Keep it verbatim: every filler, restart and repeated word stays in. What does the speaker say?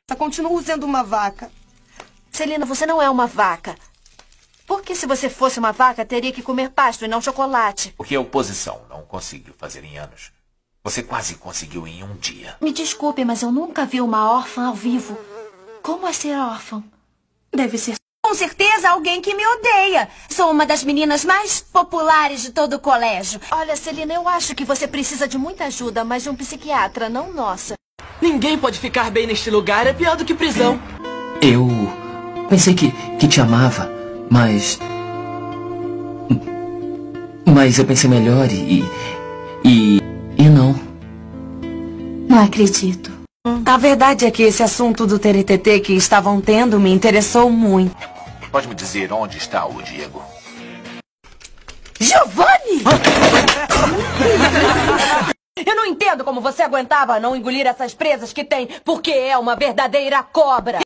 Continuo sendo uma vaca. Celina, você não é uma vaca. Porque se você fosse uma vaca, teria que comer pasto e não chocolate. O que a oposição não conseguiu fazer em anos, você quase conseguiu em um dia. Me desculpe, mas eu nunca vi uma órfã ao vivo. Como é ser órfã? Deve ser... Com certeza alguém que me odeia. Sou uma das meninas mais populares de todo o colégio. Olha, Celina, eu acho que você precisa de muita ajuda, mas de um psiquiatra, não nossa. Ninguém pode ficar bem neste lugar, é pior do que prisão. Eu pensei que, que te amava, mas... Mas eu pensei melhor e... E... E não. Não acredito. A verdade é que esse assunto do teretetê que estavam tendo me interessou muito. Pode me dizer onde está o Diego? Giovanni! Eu não entendo como você aguentava não engolir essas presas que tem, porque é uma verdadeira cobra.